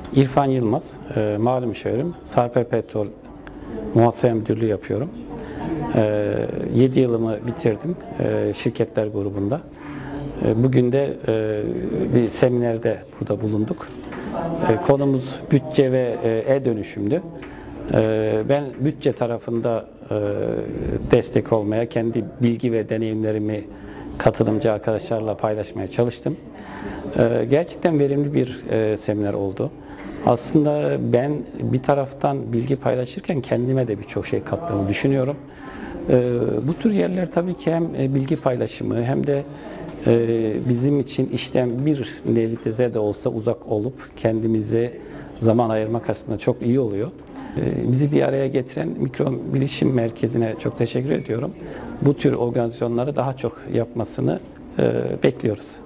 İrfan Yılmaz, mali müşavirim. Sarper Petrol Muhasebe Müdürlüğü yapıyorum. 7 yılımı bitirdim şirketler grubunda. Bugün de bir seminerde burada bulunduk. Konumuz bütçe ve e-dönüşümdü. Ben bütçe tarafında destek olmaya, kendi bilgi ve deneyimlerimi katılımcı arkadaşlarla paylaşmaya çalıştım. Gerçekten verimli bir seminer oldu. Aslında ben bir taraftan bilgi paylaşırken kendime de birçok şey kattığımı düşünüyorum. Bu tür yerler tabii ki hem bilgi paylaşımı hem de bizim için işten bir nevi de olsa uzak olup kendimize zaman ayırmak aslında çok iyi oluyor. Bizi bir araya getiren Mikro Bilişim Merkezi'ne çok teşekkür ediyorum. Bu tür organizasyonları daha çok yapmasını bekliyoruz.